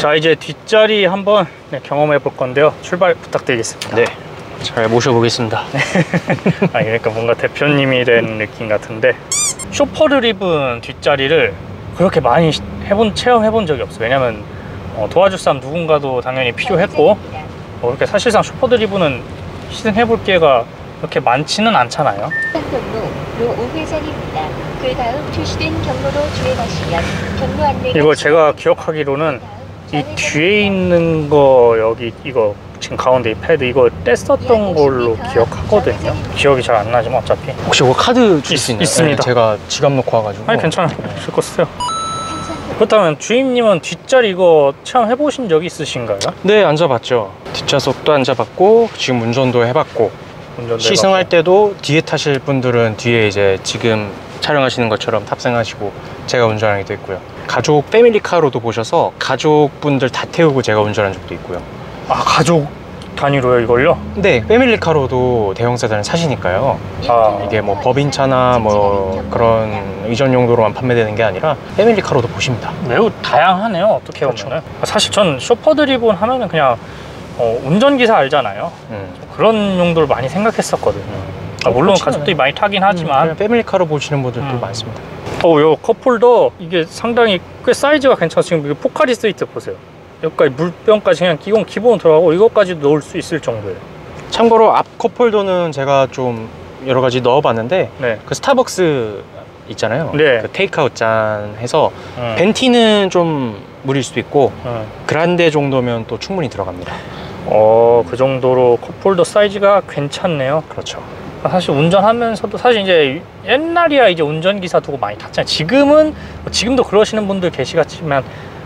자, 이제 뒷자리 한번 경험해 볼 건데요. 출발 부탁드리겠습니다. 네, 잘 모셔보겠습니다. 아, 그러니까 뭔가 대표님이 된 느낌 같은데, 쇼퍼 드리븐 뒷자리를 그렇게 많이 체험해본 적이 없어요. 왜냐면 도와줄 사람 누군가도 당연히 필요했고, 그렇게 사실상 쇼퍼 드리븐은 시승해볼 기회가 그렇게 많지는 않잖아요. 경로로 5회전입니다. 그 다음 표시된 경로로 주행하시면 경로 안내가 이거 제가 기억하기로는 이 뒤에 있는 거, 여기 이거 지금 가운데 이 패드 이거 뗐었던 걸로 기억하거든요. 기억이 잘 안 나지만 어차피. 혹시 이거 카드 줄 수 있나요? 있습니다. 네, 제가 지갑 놓고 와가지고. 아니, 괜찮아요. 쓸 거 쓰세요. 그렇다면 주임님은 뒷자리 이거 체험해 보신 적이 있으신가요? 네, 앉아봤죠. 뒷좌석도 앉아봤고 지금 운전도 해봤고, 시승할 때도 뒤에 타실 분들은 뒤에 이제 지금 촬영하시는 것처럼 탑승하시고 제가 운전하기도 했고요. 가족 패밀리카로도 보셔서 가족분들 다 태우고 제가 운전한 적도 있고요. 아, 가족 단위로요, 이걸요? 네, 패밀리카로도 대형 세단을 사시니까요. 아, 이게 뭐 법인차나 뭐 그런 의전 용도로만 판매되는 게 아니라 패밀리카로도 보십니다. 매우 다양하네요, 어떻게 그렇죠. 보면은. 사실 전 쇼퍼 드리븐 하면은 그냥 운전기사 알잖아요. 그런 용도를 많이 생각했었거든요. 물론 가족들이 많이 타긴 하지만 패밀리카로 보시는 분들도 많습니다. 요 컵홀더 이게 상당히 꽤 사이즈가 괜찮아서 지금 이게 포카리 스위트 보세요. 여기까지 물병까지 그냥 기본 들어가고 이것까지도 넣을 수 있을 정도예요. 참고로 앞 컵홀더는 제가 좀 여러 가지 넣어봤는데, 네. 그 스타벅스 있잖아요. 네. 그 테이크아웃 잔 해서 벤티는 좀 무리일 수도 있고 그란데 정도면 또 충분히 들어갑니다. 그 정도로 컵홀더 사이즈가 괜찮네요. 그렇죠. 사실 운전하면서도 사실 이제 옛날이야 이제 운전기사 두고 많이 탔잖아요. 지금도 그러시는 분들 계시겠지만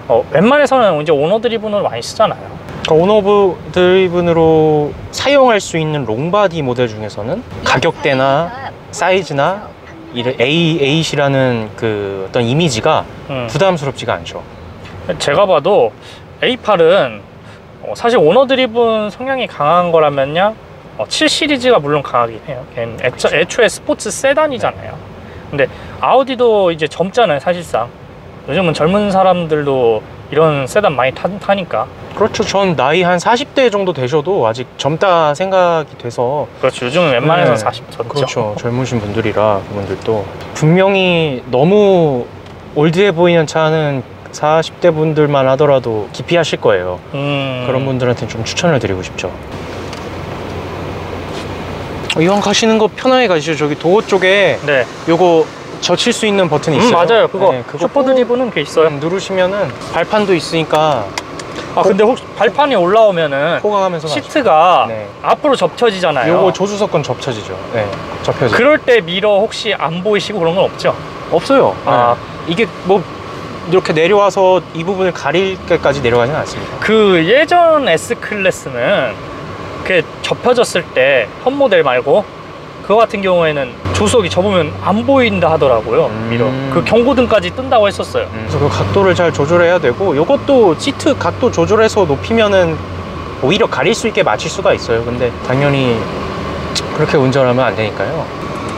웬만해서는 이제 오너 드리븐을 많이 쓰잖아요. 온오브 드리븐으로 사용할 수 있는 롱바디 모델 중에서는 가격대나 사이즈나 A8이라는 그 어떤 이미지가 부담스럽지가 않죠. 제가 봐도 A8은 사실 오너 드리븐 성향이 강한 거라면요, 7 시리즈가 물론 강하긴 해요. 걔는 애초에 스포츠 세단이잖아요. 근데 아우디도 이제 젊잖아요, 사실상. 요즘은 젊은 사람들도 이런 세단 많이 타니까. 그렇죠. 전 나이 한 40대 정도 되셔도 아직 젊다 생각이 돼서. 그렇죠. 요즘은 웬만해서는 40 젊죠. 그렇죠. 젊으신 분들이라 그분들도. 분명히 너무 올드해 보이는 차는 40대 분들만 하더라도 기피하실 거예요. 그런 분들한테는 좀 추천을 드리고 싶죠. 이왕 가시는 거 편하게 가시죠. 저기 도어 쪽에 네. 요거 젖힐 수 있는 버튼이 있어요. 맞아요. 그거 슈퍼 드리븐은 게 있어요. 누르시면은 발판도 있으니까. 근데 혹시 발판이 올라오면은 호강하면서 시트가 네. 앞으로 접혀지잖아요. 요거 조수석권 접혀지죠. 네, 접혀지죠. 그럴 때 미러 혹시 안 보이시고 그런 건 없죠? 없어요. 이게 뭐 이렇게 내려와서 이 부분을 가릴 때까지 내려가지는 않습니다. 그 예전 S클래스는 그 접혀졌을 때 현 모델 말고 그거 같은 경우에는 조수석이 접으면 안 보인다 하더라고요. 미러. 그 경고등까지 뜬다고 했었어요. 그래서 그 각도를 잘 조절해야 되고, 이것도 시트 각도 조절해서 높이면은 오히려 가릴 수 있게 맞출 수가 있어요. 근데 당연히 그렇게 운전하면 안 되니까요.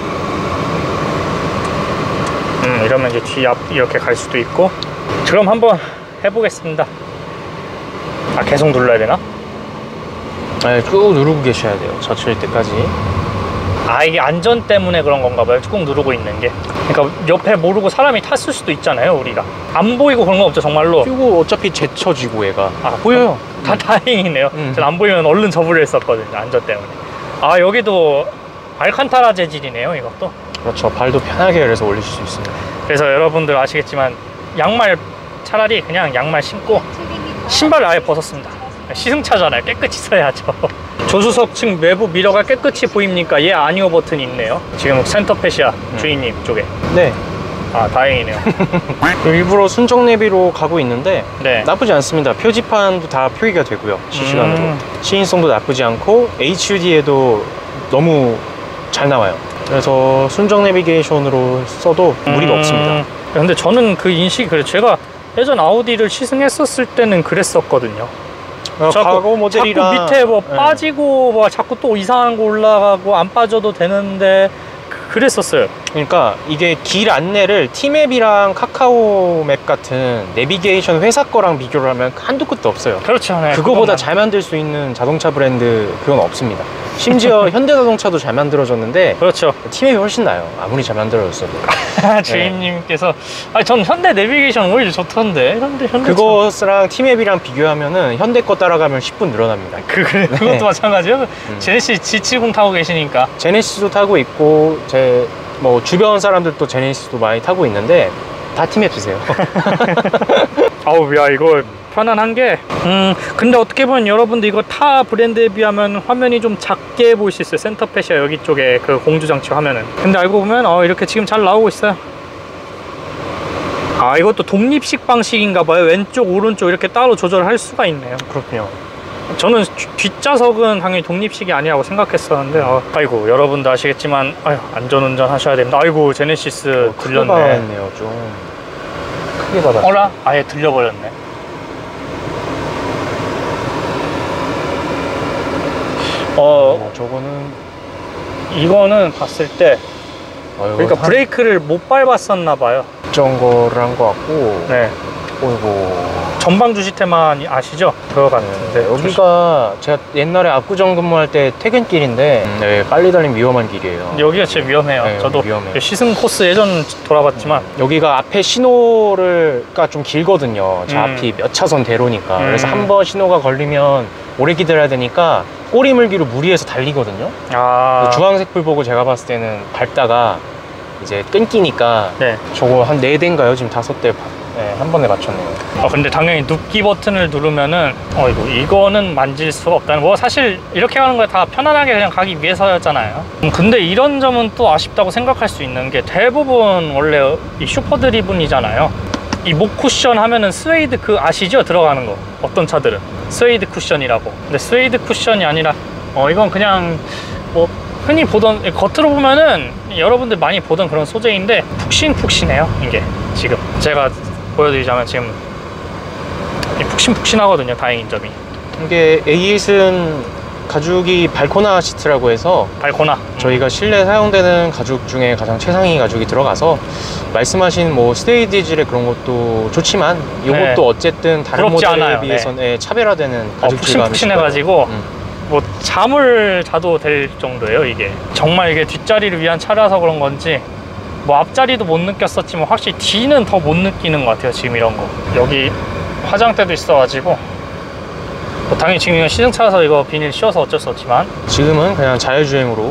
이러면 이제 뒤 앞 이렇게 갈 수도 있고. 그럼 한번 해보겠습니다. 계속 눌러야 되나? 네, 쭉 누르고 계셔야 돼요. 젖힐 때까지. 이게 안전 때문에 그런 건가 봐요. 꾹 누르고 있는 게. 그러니까 옆에 모르고 사람이 탔을 수도 있잖아요, 우리가. 안 보이고 그런 건 없죠, 정말로. 그리고 어차피 제쳐지고 얘가. 보여요. 다행이네요. 전 안 보이면 얼른 접으려 했었거든요, 안전 때문에. 여기도 알칸타라 재질이네요, 이것도. 그렇죠. 발도 편하게 그래서 올리실 수 있습니다. 그래서 여러분들 아시겠지만 차라리 그냥 양말 신고 신발을 아예 벗었습니다. 시승차잖아요. 깨끗이 써야죠. 조수석 측 외부 미러가 깨끗이 보입니까? 예, 아니오 버튼이 있네요. 지금 센터페시아 주인님 쪽에. 네. 다행이네요. 일부러 순정 내비로 가고 있는데 네. 나쁘지 않습니다. 표지판도 다 표기가 되고요. 실시간으로. 시인성도 나쁘지 않고 HUD에도 너무 잘 나와요. 그래서 순정 내비게이션으로 써도 무리가 없습니다. 근데 저는 그 인식이 그래요. 제가 예전 아우디를 시승했었을 때는 그랬었거든요. 과거 모델이랑 자꾸 밑에 빠지고 자꾸 또 이상한 거 올라가고 안 빠져도 되는데 그랬었어요. 그러니까 이게 길 안내를 티맵이랑 카카오맵 같은 내비게이션 회사 거랑 비교를 하면 한도 끝도 없어요. 그렇죠. 네, 그거보다 잘 만들 수 있는 자동차 브랜드 그건 없습니다. 심지어 현대자동차도 잘 만들어졌는데 그렇죠. 티맵이 훨씬 나아요. 아무리 잘 만들어졌어도. 주임님께서 전 현대 내비게이션 오히려 좋던데 현대 그것랑 티맵이랑 비교하면은 현대 거 따라가면 10분 늘어납니다. 그것도 마찬가지예요. 제네시스 G70 타고 계시니까. 제네시스도 타고 있고 뭐 주변 사람들도 제네시스도 많이 타고 있는데 다 티맵 쓰세요. 아우 야 이거 편안한 게 근데 어떻게 보면 여러분들 이거 타 브랜드에 비하면 화면이 좀 작게 보일 수 있어요. 센터펫이야 여기 쪽에 그 공조장치 화면은. 근데 알고 보면 이렇게 지금 잘 나오고 있어요. 이것도 독립식 방식인가 봐요. 왼쪽 오른쪽 이렇게 따로 조절할 수가 있네요. 그렇군요. 저는 뒷좌석은 당연히 독립식이 아니라고 생각했었는데 아이고 여러분도 아시겠지만 안전운전 하셔야 됩니다. 아이고 제네시스 들렸네. 크게 받았네요. 좀 크게 받았어. 어라? 아예 들려버렸네. 저거는 이거는 봤을 때 그러니까 브레이크를 못 밟았었나 봐요. 특정 거를 한 것 같고. 네. 어이구. 전방주 시테만 아시죠? 그거 같은데 여기가 제가 옛날에 압구정 근무할 때 퇴근길인데 빨리 달리면 위험한 길이에요. 여기가 진짜 위험해요. 네, 저도 위험해요. 시승 코스 예전 돌아봤지만 여기가 앞에 신호가 좀 길거든요. 저 앞이 몇 차선 대로니까. 그래서 한 번 신호가 걸리면 오래 기다려야 되니까 꼬리물기로 무리해서 달리거든요. 주황색 불 보고 제가 봤을 때는 밟다가 이제 끊기니까 저거 한 4대인가요? 지금 5대 한 번에 맞췄네요. 근데 당연히 눕기 버튼을 누르면은 이거는 만질 수가 없다는 뭐 사실 이렇게 가는 거에 다 편안하게 그냥 가기 위해서였잖아요. 근데 이런 점은 또 아쉽다고 생각할 수 있는 게 대부분 원래 이 슈퍼 드리븐이잖아요. 이 목 쿠션 하면은 스웨이드 아시죠? 들어가는 거 어떤 차들은 스웨이드 쿠션이라고. 근데 스웨이드 쿠션이 아니라 이건 그냥 뭐 흔히 보던 겉으로 보면은 여러분들 많이 보던 그런 소재인데 푹신푹신해요. 이게 지금 제가 보여드리자면 지금 푹신푹신하거든요. 다행인 점이 이게 A8은 가죽이 발코나 시트라고 해서 저희가 실내 사용되는 가죽 중에 가장 최상위 가죽이 들어가서 말씀하신 뭐 스테이디질의 그런 것도 좋지만 이것도 어쨌든 다른 모델에 비해서는 차별화되는 가죽 질감이 푹신푹신해가지고 뭐 잠을 자도 될 정도예요. 이게 정말 이게 뒷자리를 위한 차라서 그런 건지 뭐 앞자리도 못 느꼈었지만 확실히 뒤는 더 못 느끼는 것 같아요. 지금 이런 거 여기 화장대도 있어가지고 뭐 당연히 지금 이건 시승차라서 이거 비닐 씌워서 어쩔 수 없지만 지금은 그냥 자율주행으로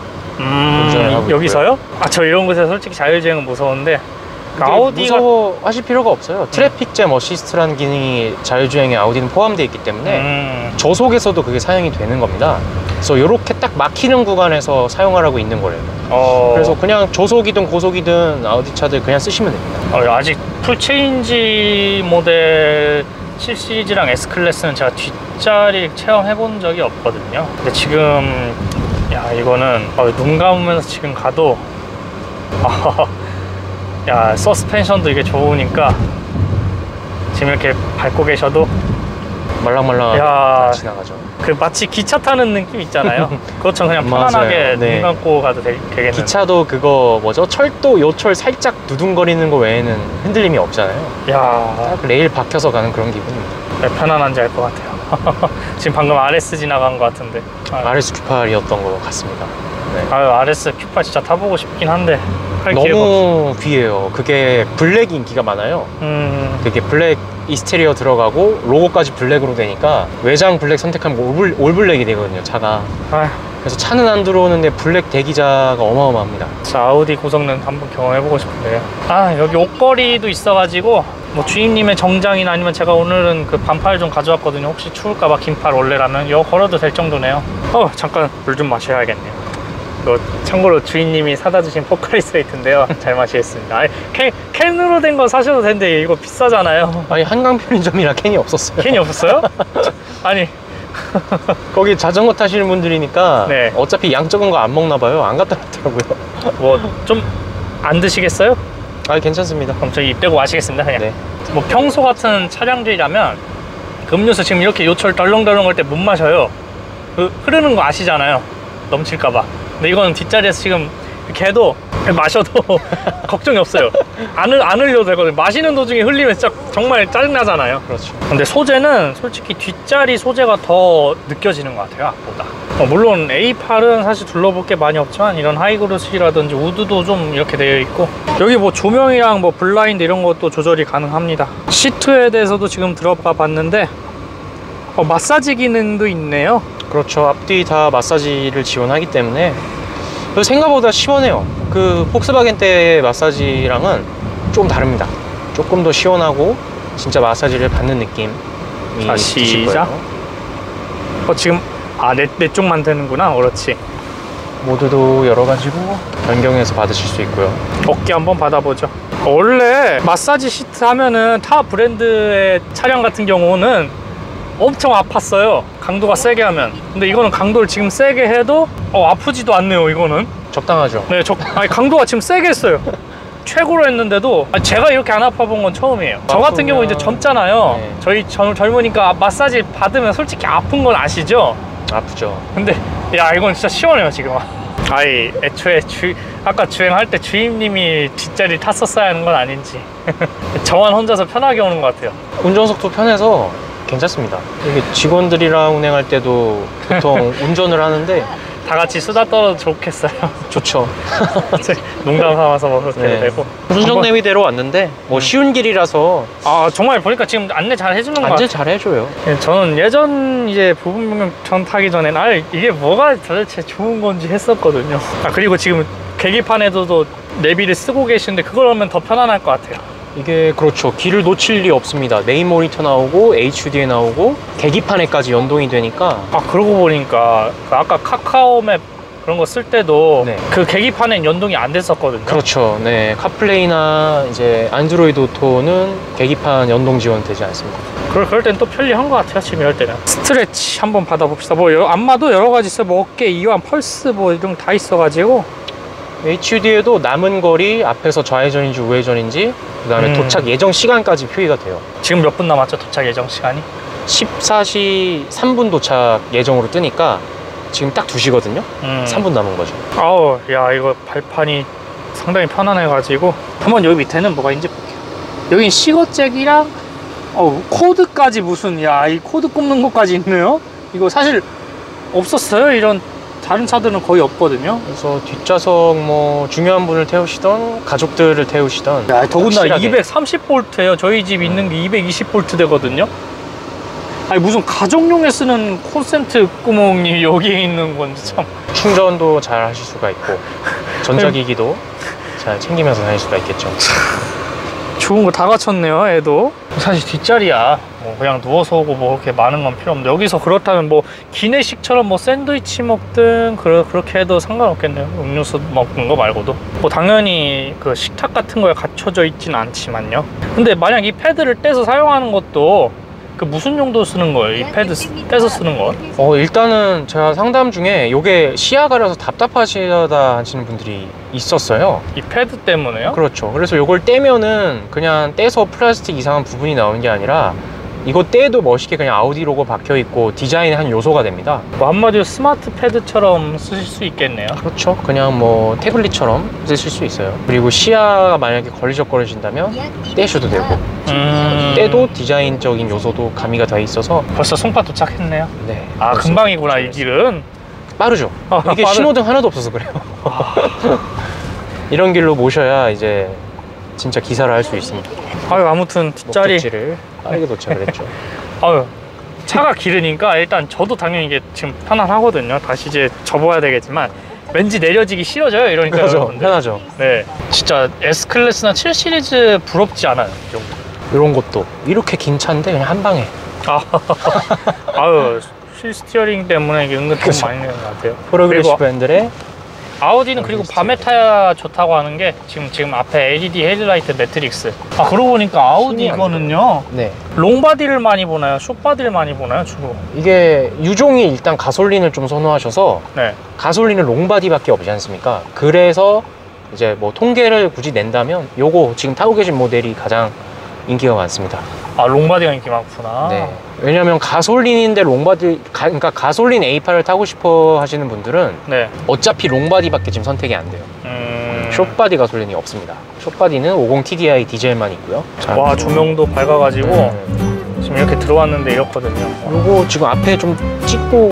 여기서요? 저 이런 곳에서 솔직히 자율주행은 무서운데 아우디가 무서워하실 필요가 없어요. 트래픽잼 어시스트라는 기능이 자율주행에 아우디는 포함되어 있기 때문에 저속에서도 그게 사용이 되는 겁니다. 그래서 이렇게 딱 막히는 구간에서 사용하라고 있는 거래요. 그래서 그냥 저속이든 고속이든 아우디 차들 그냥 쓰시면 됩니다. 아직 풀체인지 모델 7시리즈랑 S클래스는 제가 뒷자리 체험해 본 적이 없거든요. 근데 지금 이거는 눈 감으면서 지금 가도 서스펜션도 이게 좋으니까 지금 이렇게 밟고 계셔도 말랑말랑 지나가죠. 마치 기차 타는 느낌 있잖아요. 그것처럼 그냥 편안하게 눈 감고 가도 되겠네요. 기차도 철도 요철 살짝 두둥거리는 거 외에는 흔들림이 없잖아요. 딱 레일 박혀서 가는 그런 기분입니다. 편안한지 알 것 같아요. 지금 방금 RS 지나간 것 같은데 RS Q8이었던 것 같습니다. RS Q8 진짜 타보고 싶긴 한데 너무 귀해요. 그게 블랙 인기가 많아요. 그게 블랙 이스테리어 들어가고 로고까지 블랙으로 되니까 외장 블랙 선택하면 올 블랙이 되거든요. 차가. 그래서 차는 안 들어오는데 블랙 대기자가 어마어마합니다. 아우디 고성능 한번 경험해보고 싶은데요. 여기 옷걸이도 있어가지고 뭐 주임님의 정장이나 아니면 제가 오늘은 그 반팔 좀 가져왔거든요. 혹시 추울까봐 긴팔 원래라면 이거 걸어도 될 정도네요. 잠깐 물 좀 마셔야겠네요. 참고로 주인님이 사다 주신 포카리 스웨이트인데요. 잘 마시겠습니다. 캔으로 된 거 사셔도 되는데 이거 비싸잖아요. 한강 편의점이라 캔이 없었어요. 캔이 없었어요? 거기 자전거 타시는 분들이니까 어차피 양 적은 거 안 먹나 봐요. 안 갖다 놨더라고요. 뭐 좀 안 드시겠어요? 괜찮습니다. 그럼 저희 입 대고 마시겠습니다. 그냥 뭐 평소 같은 차량들이라면 음료수 지금 이렇게 요철 덜렁덜렁 할 때 못 마셔요. 흐르는 거 아시잖아요. 넘칠까봐. 근데 이거는 뒷자리에서 지금 걔도 마셔도 걱정이 없어요. 안 흘려도 되거든요. 마시는 도중에 흘리면 진짜 정말 짜증나잖아요. 그렇죠. 근데 소재는 솔직히 뒷자리 소재가 더 느껴지는 것 같아요, 앞보다. 물론 A8은 사실 둘러볼 게 많이 없지만 이런 하이그로시라든지 우드도 좀 이렇게 되어 있고, 여기 뭐 조명이랑 뭐 블라인드 이런 것도 조절이 가능합니다. 시트에 대해서도 지금 들어가 봤는데 마사지 기능도 있네요. 그렇죠. 앞뒤 다 마사지를 지원하기 때문에 생각보다 시원해요. 그 폭스바겐 때의 마사지랑은 좀 다릅니다. 조금 더 시원하고 진짜 마사지를 받는 느낌이 자, 드실 시작. 거예요. 지금 내 쪽만 되는구나. 그렇지. 모드도 여러 가지로 변경해서 받으실 수 있고요. 어깨 한번 받아보죠. 원래 마사지 시트 하면은 타 브랜드의 차량 같은 경우는 엄청 아팠어요. 강도가 세게 하면. 근데 이거는 강도를 지금 세게 해도 아프지도 않네요. 이거는 적당하죠. 네, 아니, 강도가 지금 세게 했어요. 최고로 했는데도 제가 이렇게 안 아파 본 건 처음이에요. 저 같은 경우 이제 젊잖아요. 네. 저희 젊으니까 마사지 받으면 솔직히 아픈 건 아시죠? 아프죠. 근데 야, 이건 진짜 시원해요 지금. 아이, 애초에 아까 주행할 때 주임님이 뒷자리 탔었어야 하는 건 아닌지. 저만 혼자서 편하게 오는 것 같아요. 운전석도 편해서 괜찮습니다. 이게 직원들이랑 운행할 때도 보통 운전을 하는데 다 같이 수다 떨어도 좋겠어요. 좋죠. 농담 삼아서 뭐 그렇게 네. 되고. 순정 내비대로 왔는데 뭐 쉬운 길이라서 정말 보니까 지금 안내 잘 해주는 것 같아요. 안전 잘 해줘요. 저는 예전 이제 부분 변경 전 타기 전에 이게 뭐가 도대체 좋은 건지 했었거든요. 그리고 지금 계기판에도 내비를 쓰고 계시는데 그걸 하면 더 편안할 것 같아요. 이게 그렇죠. 길을 놓칠 리 없습니다. 메인 모니터 나오고 HUD에 나오고 계기판에까지 연동이 되니까. 그러고 보니까 아까 카카오맵 그런 거 쓸 때도 네. 그 계기판엔 연동이 안 됐었거든요. 그렇죠. 네, 카플레이나 이제 안드로이드 오토는 계기판 연동 지원되지 않습니다. 그럴 땐 또 편리한 것 같아요. 지금 이럴 때는. 스트레치 한번 받아봅시다. 안마도 여러 가지 있어요. 뭐 어깨, 이완, 펄스 뭐 이런 거 다 있어가지고. HUD에도 남은 거리, 앞에서 좌회전인지 우회전인지, 그 다음에 도착 예정 시간까지 표기가 돼요. 지금 몇 분 남았죠? 도착 예정 시간이? 14시 3분 도착 예정으로 뜨니까 지금 딱 2시거든요. 3분 남은 거죠. 야, 이거 발판이 상당히 편안해가지고. 한번 여기 밑에는 뭐가 있는지 볼게요. 여긴 시거잭이랑 코드까지 이 코드 꼽는 것까지 있네요. 이거 사실 없었어요. 이런 다른 차들은 거의 없거든요. 그래서 뒷좌석 뭐 중요한 분을 태우시던 가족들을 태우시던, 야, 더군다나 확실하게. 230V예요. 저희 집 있는 게 220V 되거든요. 아니, 무슨 가정용에 쓰는 콘센트 구멍이 여기에 있는 건지 참. 충전도 잘 하실 수가 있고 전자기기도 잘 챙기면서 다닐 수가 있겠죠. 좋은 거 다 갖췄네요. 애도 사실 뒷자리야 뭐 그냥 누워서 오고 뭐 그렇게 많은 건 필요 없는데, 여기서 그렇다면 뭐 기내식처럼 뭐 샌드위치 먹든 그렇게 해도 상관없겠네요. 음료수 먹는 거 말고도. 뭐 당연히 그 식탁 같은 거에 갖춰져 있진 않지만요. 근데 만약 이 패드를 떼서 사용하는 것도 그 무슨 용도 쓰는 거예요? 이 패드 떼서 쓰는 거? 일단은 제가 상담 중에 요게 시야 가려서 답답하시다 하시는 분들이 있었어요. 이 패드 때문에요? 그렇죠. 그래서 요걸 떼면은 그냥 떼서 플라스틱 이상한 부분이 나오는 게 아니라 이거 떼도 멋있게 그냥 아우디 로고 박혀 있고 디자인의 한 요소가 됩니다. 뭐 한마디로 스마트 패드처럼 쓰실 수 있겠네요. 그렇죠. 그냥 뭐 태블릿처럼 쓰실 수 있어요. 그리고 시야가 만약에 걸리적거리신다면 떼셔도 되고, 떼도 디자인적인 요소도 가미가 돼 있어서. 벌써 송파 도착했네요. 네. 금방이구나. 이 길은 빠르죠. 이게 신호등 하나도 없어서 그래요. 이런 길로 모셔야 이제 진짜 기사를 할 수 있습니다. 아무튼 뒷자리 목적지를 빠르게 도착을 했죠. 차가 길으니까 일단 저도 당연히 이게 지금 편안하거든요. 다시 이제 접어야 되겠지만 왠지 내려지기 싫어져요. 이러니까 그렇죠. 여러분들. 편하죠. 네, 진짜 S클래스나 7 시리즈 부럽지 않아요. 이 정도. 이런 것도 이렇게 긴 차인데 그냥 한 방에. 휠 스티어링 때문에 이게 은근 돈 그쵸. 많이 내는 것 같아요. 프로그레시브 핸들에 아우디는 그리고 밤에 타야 좋다고 하는 게 지금 앞에 LED 헤드라이트 매트릭스. 그러고 보니까 아우디 이거는요, 네. 롱바디를 많이 보나요? 숏바디를 많이 보나요? 주로? 이게 유종이 일단 가솔린을 좀 선호하셔서 네. 가솔린은 롱바디밖에 없지 않습니까? 그래서 이제 뭐 통계를 굳이 낸다면 요거 지금 타고 계신 모델이 가장 인기가 많습니다. 롱바디가 인기 많구나. 네. 왜냐면 가솔린인데 롱바디, 그러니까 가솔린 A8을 타고 싶어 하시는 분들은 네. 어차피 롱바디밖에 지금 선택이 안 돼요. 숏바디 가솔린이 없습니다. 숏바디는 50 TDI 디젤만 있고요. 자, 와, 조명도 밝아가지고 지금 이렇게 들어왔는데 이렇거든요. 그리고 지금 앞에 좀 찍고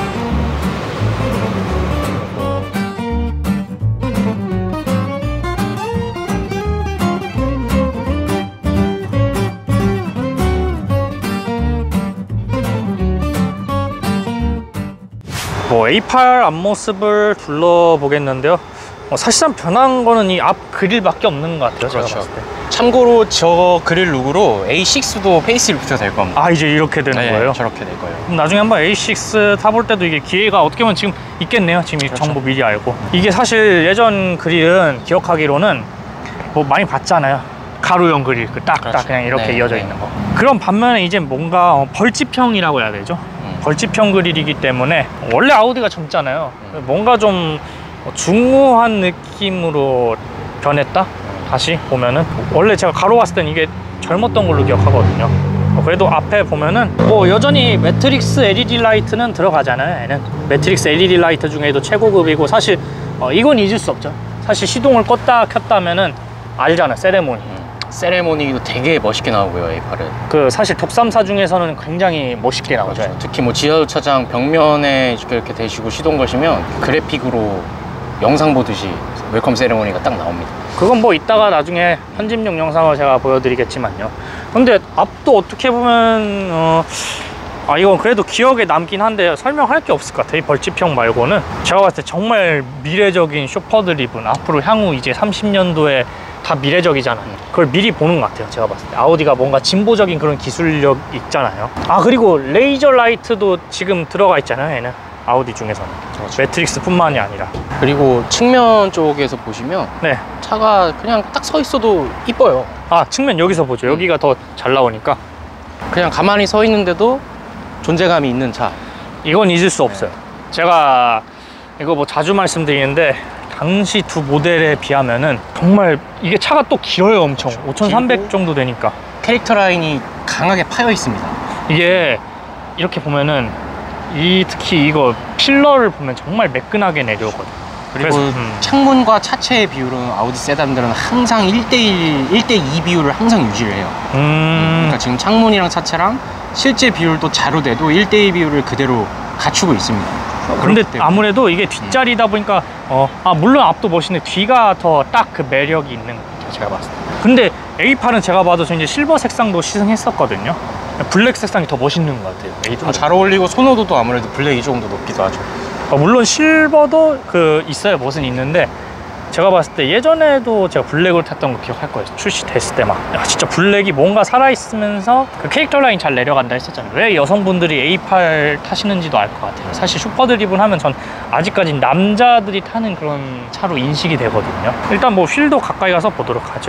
뭐 A8 앞모습을 둘러보겠는데요. 사실상 변한 거는 이 앞 그릴밖에 없는 것 같아요. 그렇죠. 제가 봤을 때. 참고로 저 그릴 룩으로 A6도 페이스리프트가 될 겁니다. 아, 이제 이렇게 되는 네, 거예요? 저렇게 될 거예요. 그럼 나중에 한번 A6 타볼 때도 이게 기회가 어떻게 보면 지금 있겠네요. 지금 이 그렇죠. 정보 미리 알고. 이게 사실 예전 그릴은 기억하기로는 뭐 많이 봤잖아요. 가로형 그릴, 그 딱딱 그렇죠. 그냥 이렇게 네, 이어져 네. 있는 거. 그런 반면에 이제 뭔가 벌집형이라고 해야 되죠. 벌집형 그릴이기 때문에 원래 아우디가 젊잖아요. 뭔가 좀 중후한 느낌으로 변했다? 다시 보면은 원래 제가 가로 봤을 땐 이게 젊었던 걸로 기억하거든요. 그래도 앞에 보면은 뭐 여전히 매트릭스 LED 라이트는 들어가잖아요. 얘는 매트릭스 LED 라이트 중에도 최고급이고 사실 이건 잊을 수 없죠. 사실 시동을 껐다 켰다 하면은 알잖아요. 세레모니. 세레모니도 되게 멋있게 나오고요, A8은. 그 사실 톱3사 중에서는 굉장히 멋있게 나오죠. 그렇죠. 특히 뭐 지하주차장 벽면에 이렇게 대시고 시동 거시면 그래픽으로 영상 보듯이 웰컴 세레모니가 딱 나옵니다. 그건 뭐 이따가 나중에 편집용 영상을 제가 보여드리겠지만요. 근데 앞도 어떻게 보면 이건 그래도 기억에 남긴 한데 설명할 게 없을 것 같아요. 이 벌집형 말고는 제가 봤을 때 정말 미래적인 쇼퍼 드리븐, 앞으로 향후 이제 30년도에 다 미래적이잖아요. 그걸 미리 보는 것 같아요. 제가 봤을 때 아우디가 뭔가 진보적인 그런 기술력 있잖아요. 그리고 레이저 라이트도 지금 들어가 있잖아요. 얘는 아우디 중에서는. 그렇죠. 매트릭스 뿐만이 아니라. 그리고 측면 쪽에서 보시면 네. 차가 그냥 딱 서 있어도 이뻐요. 측면 여기서 보죠. 여기가 더 잘 나오니까. 그냥 가만히 서 있는데도 존재감이 있는 차. 이건 잊을 수 없어요. 제가 이거 뭐 자주 말씀드리는데 당시 두 모델에 비하면은 정말 이게 차가 또 길어요. 엄청. 그렇죠. 5300 길고 정도 되니까. 캐릭터 라인이 강하게 파여 있습니다. 이게 이렇게 보면은 특히 이거 필러를 보면 정말 매끈하게 내려오거든요. 그리고 창문과 차체의 비율은 아우디 세단들은 항상 1대1, 1대2 비율을 항상 유지를 해요. 그러니까 지금 창문이랑 차체랑 실제 비율도 자료돼도 1대2 비율을 그대로 갖추고 있습니다. 근데 아무래도 이게 뒷자리다 보니까 물론 앞도 멋있는데 뒤가 더 딱 그 매력이 있는 것 같아요. 제가 봤을 때. 근데 A8은 제가 봐도 저 이제 실버 색상도 시승했었거든요. 블랙 색상이 더 멋있는 것 같아요. 좀 잘 어울리고 선호도도 아무래도 블랙이 조금 더 높기도 하죠. 물론 실버도 있어요. 멋은 있는데 제가 봤을 때 예전에도 제가 블랙으로 탔던 거 기억할 거예요. 출시됐을 때 막 진짜 블랙이 뭔가 살아있으면서 그 캐릭터 라인 잘 내려간다 했었잖아요. 왜 여성분들이 A8 타시는지도 알 것 같아요. 사실 슈퍼 드리븐 하면 전 아직까지 남자들이 타는 그런 차로 인식이 되거든요. 일단 뭐 휠도 가까이 가서 보도록 하죠.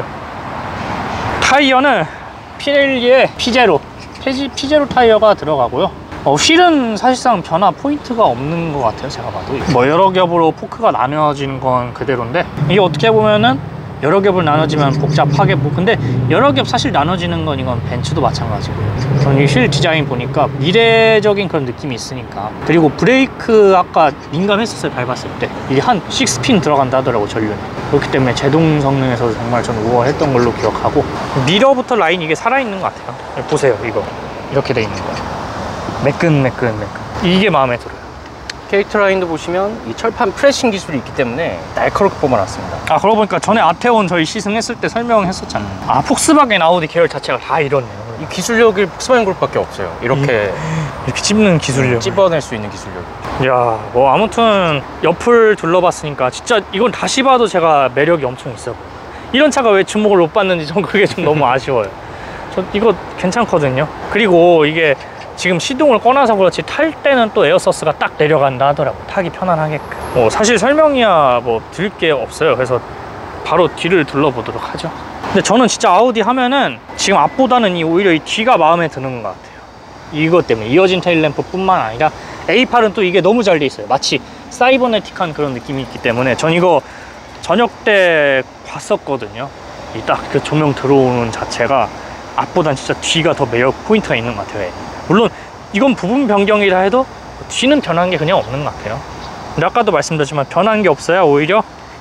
타이어는 피렐리의 피제로 타이어가 들어가고요. 휠은 사실상 변화 포인트가 없는 것 같아요. 제가 봐도 뭐 여러 겹으로 포크가 나뉘어지는 건 그대로인데 이게 어떻게 보면은 여러 겹을 나눠지면 복잡하게 근데 여러 겹 사실 나눠지는 건 이건 벤츠도 마찬가지고요. 저는 이 휠 디자인 보니까 미래적인 그런 느낌이 있으니까. 그리고 브레이크 아까 민감했었어요. 밟았을 때 이게 한 6핀 들어간다 하더라고 전륜이. 그렇기 때문에 제동 성능에서도 정말 저는 우월했던 걸로 기억하고 미러부터 라인 이게 살아있는 것 같아요. 보세요. 이거 이렇게 돼 있는 거예요. 매끈 이게 마음에 들어요. 캐릭터 라인도 보시면 이 철판 프레싱 기술이 있기 때문에 날카롭게 뽑아놨습니다. 그러고 보니까 전에 아테온 저희 시승했을 때 설명했었잖아요. 폭스바겐 아우디 계열 자체가 다 이렇네요. 이 기술력이 폭스바겐 그룹밖에 없어요. 이렇게 찝는 기술력, 찝어낼 수 있는 기술력. 야, 뭐 아무튼 옆을 둘러봤으니까 진짜 이건 다시 봐도 제가 매력이 엄청 있어 보여요. 이런 차가 왜 주목을 못 받는지 전 그게 좀 너무 아쉬워요. 저 이거 괜찮거든요. 그리고 이게 지금 시동을 꺼놔서 그렇지 탈 때는 또 에어서스가 딱 내려간다 하더라고. 타기 편안하게끔. 사실 설명이야 뭐 드릴 게 없어요. 그래서 바로 뒤를 둘러보도록 하죠. 근데 저는 진짜 아우디 하면은 지금 앞보다는 오히려 이 뒤가 마음에 드는 것 같아요. 이것 때문에 이어진 테일램프 뿐만 아니라 A8은 또 이게 너무 잘 돼 있어요. 마치 사이버네틱한 그런 느낌이 있기 때문에 전 이거 저녁 때 봤었거든요. 이 딱 그 조명 들어오는 자체가 앞보단 진짜 뒤가 더 매력 포인트가 있는 것 같아요. 물론 이건 부분 변경이라 해도 뒤는 변한 게 그냥 없는 것 같아요. 근데 아까도 말씀드렸지만 변한 게 없어야 오히려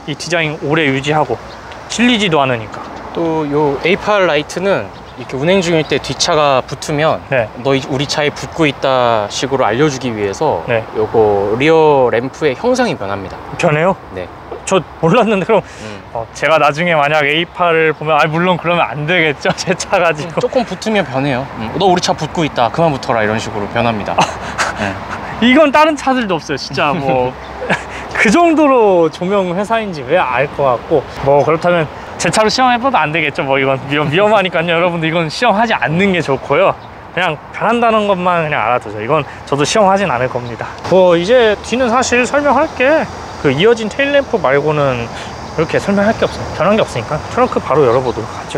이 디자인 오래 유지하고 질리지도 않으니까. 또 요 A8 라이트는 이렇게 운행 중일 때 뒷차가 붙으면 네. 우리 차에 붙고 있다 식으로 알려주기 위해서 네. 요거 리어 램프의 형상이 변합니다. 변해요? 네. 저 몰랐는데 그럼 제가 나중에 만약 A8을 보면 물론 그러면 안 되겠죠. 제 차 가지고 조금 붙으면 변해요. 너 우리 차 붙고 있다 그만 붙어라 이런 식으로 변합니다. 네. 이건 다른 차들도 없어요. 진짜 뭐 그 정도로 조명 회사인지 왜 알 것 같고, 뭐 그렇다면 제 차로 시험해봐도 안 되겠죠. 뭐 이건 위험하니까요. 여러분들 이건 시험하지 않는 게 좋고요. 그냥 변한다는 것만 그냥 알아두죠. 이건 저도 시험하진 않을 겁니다. 뭐 이제 뒤는 사실 설명할 게 그 이어진 테일램프 말고는 이렇게 설명할 게 없어요. 변한 게 없으니까 트렁크 바로 열어보도록 하죠.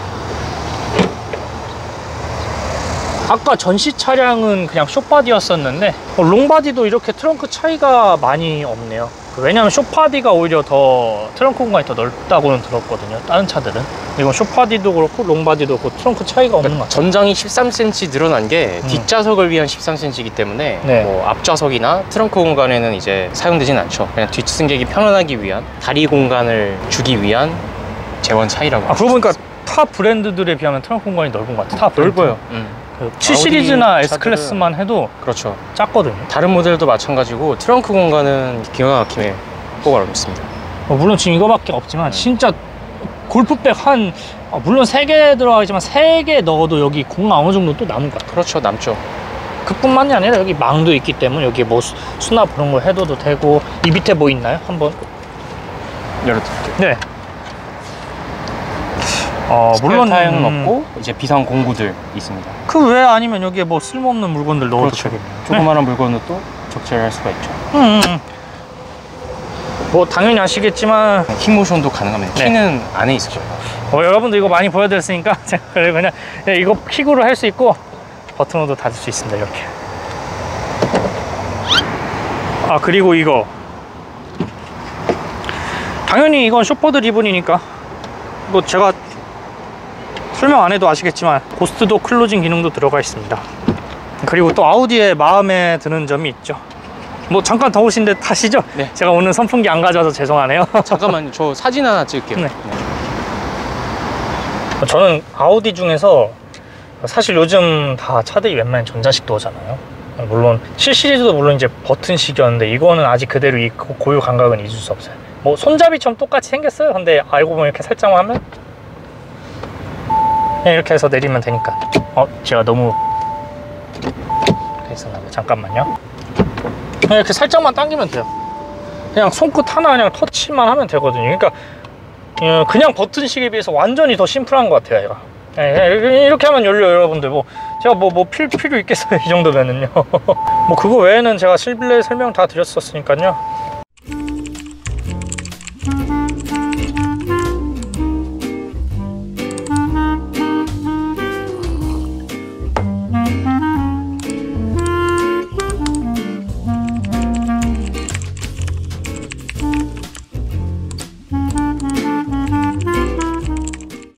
아까 전시 차량은 그냥 숏바디였었는데 롱바디도 이렇게 트렁크 차이가 많이 없네요. 왜냐면 숏바디가 오히려 더 트렁크 공간이 더 넓다고는 들었거든요. 다른 차들은. 이건 숏바디도 그렇고 롱바디도 그렇고 트렁크 차이가 없는 것 같아요. 전장이 13cm 늘어난 게 뒷좌석을 위한 13cm이기 때문에 네. 뭐 앞좌석이나 트렁크 공간에는 이제 사용되진 않죠. 그냥 뒷승객이 편안하기 위한, 다리 공간을 주기 위한 재원 차이라고. 그러고 보니까 타 브랜드들에 비하면 트렁크 공간이 넓은 것 같아요. 타 브랜드. 넓어요. 그 7 시리즈나 아우디 S클래스만 해도 그렇죠. 작거든요. 다른 모델도 마찬가지고 트렁크 공간은 기가 막히게 뽑아놓습니다. 물론 지금 이거밖에 없지만 진짜 골프백 물론 3개 들어가지만 3개 넣어도 여기 공 어느 정도 또 남을 것 같아요. 그렇죠. 남죠. 그뿐만이 아니라 여기 망도 있기 때문에 여기 뭐 수납 그런 거 해둬도 되고. 이 밑에 뭐 있나요? 한번 열어드릴게요. 네. 물론 타양은 없고 이제 비상 공구들 있습니다. 그 외 아니면 여기에 뭐 쓸모없는 물건들 넣어도 그렇죠. 되겠네요. 조그마한 물건을 또 적재할 수가 있죠. 뭐 당연히 아시겠지만 킥모션도 가능합니다. 네. 키는 안에 있어요. 여러분들 이거 많이 보여드렸으니까 제가 그냥 이거 킥으로 할 수 있고 버튼으로도 닫을 수 있습니다. 이렇게. 그리고 이거 당연히 이건 쇼퍼드 리본이니까 뭐 제가 설명 안 해도 아시겠지만 고스트도 클로징 기능도 들어가 있습니다. 그리고 또 아우디의 마음에 드는 점이 있죠. 뭐 잠깐 더우신데 타시죠? 네. 제가 오늘 선풍기 안 가져와서 죄송하네요. 잠깐만요. 저 사진 하나 찍을게요. 네. 저는 아우디 중에서 사실 요즘 다 차들이 웬만한 전자식도 오잖아요. 물론 7 시리즈도 물론 이제 버튼식이었는데 이거는 아직 그대로 이 고유 감각은 잊을 수 없어요. 뭐 손잡이처럼 똑같이 생겼어요. 근데 알고 보면 이렇게 살짝만 하면 그냥 이렇게 해서 내리면 되니까. 제가 너무 했었나 봐요. 잠깐만요. 그냥 이렇게 살짝만 당기면 돼요. 그냥 손끝 하나 그냥 터치만 하면 되거든요. 그러니까 그냥 버튼식에 비해서 완전히 더 심플한 것 같아요. 얘가. 이렇게 하면 열려요. 여러분들 뭐 제가 뭐 필요 있겠어요. 이 정도면은요. 뭐 그거 외에는 제가 실내 설명 다 드렸었으니까요.